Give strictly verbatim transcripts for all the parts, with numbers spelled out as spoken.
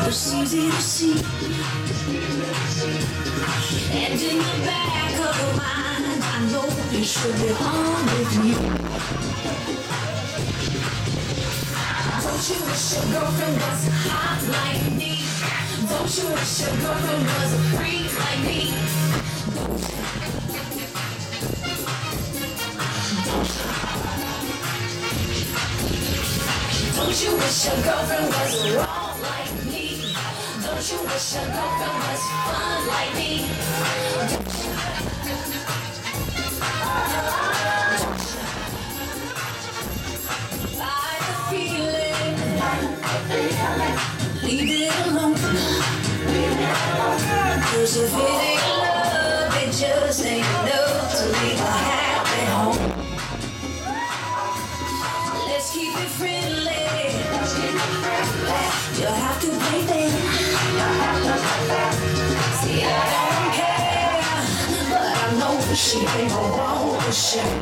It's easy to see. And in the back of your mind, I know you should be home with me. Don't you wish your girlfriend was hot like me? Don't you wish your girlfriend was a freak like me? Don't you wish your girlfriend was wrong like me? Don't you wish your girlfriend was fun like me? I have a feeling, leave it alone. Cause if it ain't love, it just ain't enough to leave a happy home. Let's keep it friendly. You have to play fair. See, I don't care, but I know she ain't gon' wrong with shit.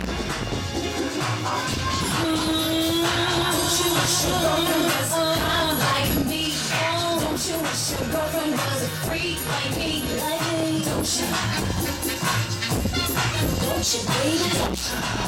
Don't you wish your girlfriend was hot like me? Don't you wish your girlfriend was a freak like me? Like me? Don't you? Don't you, baby?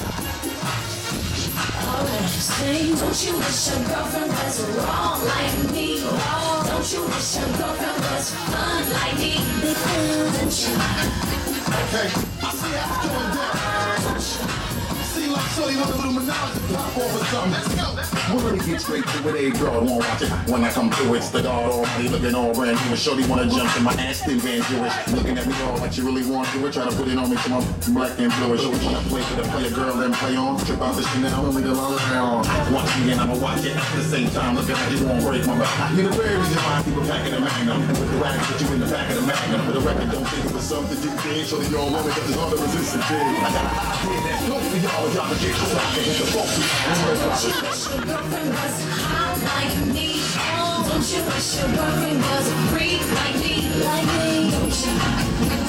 Say, don't you wish your girlfriend was wrong like me? Don't you wish your girlfriend was fun like me? Don't you? Okay, I see how it's going down. See like Shorty want a little menage to pop off or something. Let's go, let's go. We'll really get straight to it, a girl won't watch it. When I come through, it's the God Almighty looking all brand new. Shorty wanna jump in my Aston Van Jewish, looking at me all like you really want to do it. Try to put it on me to my black and bluish. Shorty wanna play for the play a girl then play on. Trip out the Chanel, only the long around. Watch me and I'ma watch it at the same time. Looking like you won't break my back. You're the very reason why people packing the Magnum. And with the rags put you in the back of the Magnum. For the record, don't think it was something you did. Shorty, you don't want it cause it's hard to resist it, kid. I got an idea that's good for y'all. Y'all can get your rock and hit the folk. Don't you wish your girlfriend was hot like me? Don't you wish your girlfriend was a freak like me? Like me? Don't you?